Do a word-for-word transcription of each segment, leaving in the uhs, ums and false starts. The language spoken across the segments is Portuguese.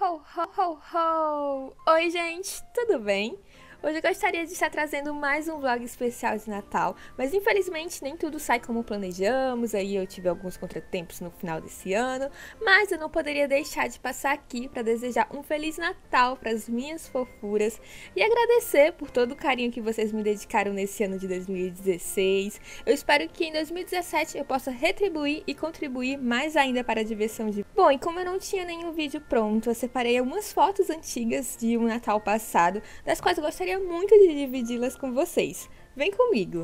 Ho, ho, ho, ho! Oi, gente, tudo bem? Hoje eu gostaria de estar trazendo mais um vlog especial de Natal, mas infelizmente nem tudo sai como planejamos, aí eu tive alguns contratempos no final desse ano, mas eu não poderia deixar de passar aqui para desejar um Feliz Natal para as minhas fofuras e agradecer por todo o carinho que vocês me dedicaram nesse ano de dois mil e dezesseis. Eu espero que em dois mil e dezessete eu possa retribuir e contribuir mais ainda para a diversão de... Bom, e como eu não tinha nenhum vídeo pronto, eu separei algumas fotos antigas de um Natal passado, das quais eu gostaria muito de dividi-las com vocês. Vem comigo!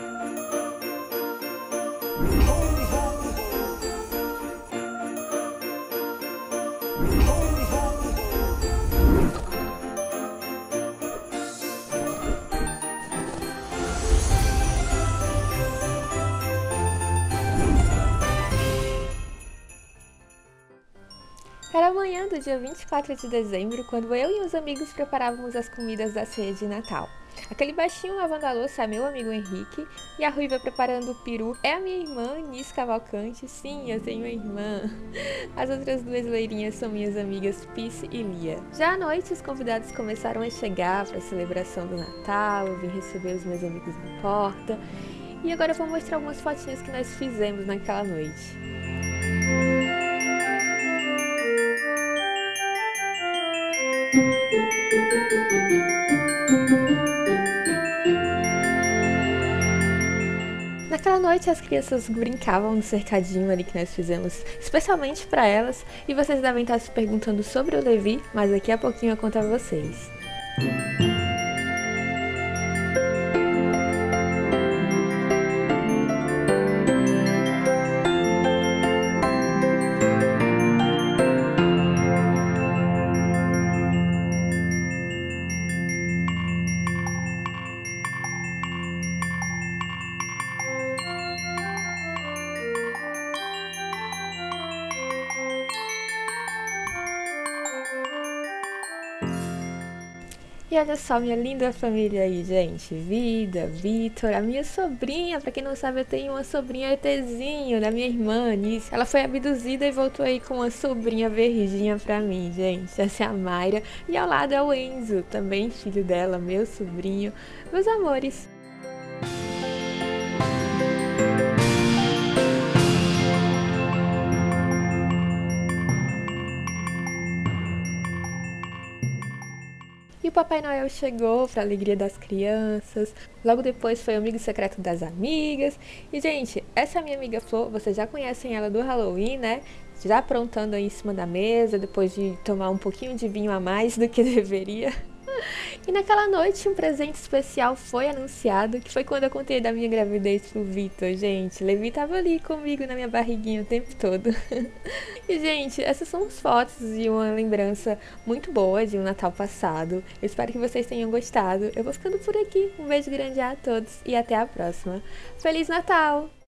Era amanhã do dia vinte e quatro de dezembro, quando eu e os amigos preparávamos as comidas da ceia de Natal. Aquele baixinho lavando a louça é meu amigo Henrique, e a ruiva preparando o peru é a minha irmã, Nis Cavalcante. Sim, eu tenho uma irmã. As outras duas loirinhas são minhas amigas Pice e Lia. Já à noite, os convidados começaram a chegar para a celebração do Natal, eu vim receber os meus amigos na porta, e agora eu vou mostrar algumas fotinhas que nós fizemos naquela noite. Naquela noite as crianças brincavam no cercadinho ali que nós fizemos especialmente para elas, e vocês devem estar se perguntando sobre o Levi, mas daqui a pouquinho eu conto a vocês. E olha só minha linda família aí, gente. Vida, Vitor, a minha sobrinha. Pra quem não sabe, eu tenho uma sobrinha ETzinho da minha irmã, Nice. Ela foi abduzida e voltou aí com uma sobrinha verdinha pra mim, gente. Essa é a Mayra. E ao lado é o Enzo, também filho dela, meu sobrinho. Meus amores. E o Papai Noel chegou, para alegria das crianças. Logo depois foi o amigo secreto das amigas. E, gente, essa minha amiga Flor, vocês já conhecem ela do Halloween, né? Já aprontando aí em cima da mesa, depois de tomar um pouquinho de vinho a mais do que deveria. E naquela noite um presente especial foi anunciado, que foi quando eu contei da minha gravidez pro Vitor, gente. Levi tava ali comigo na minha barriguinha o tempo todo. E, gente, essas são as fotos de uma lembrança muito boa de um Natal passado. Eu espero que vocês tenham gostado. Eu vou ficando por aqui. Um beijo grande a todos e até a próxima. Feliz Natal!